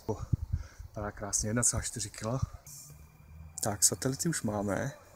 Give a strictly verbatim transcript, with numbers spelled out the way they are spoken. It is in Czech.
Vypadá krásně, jedna celá čtyři kila. Tak, satelity už máme.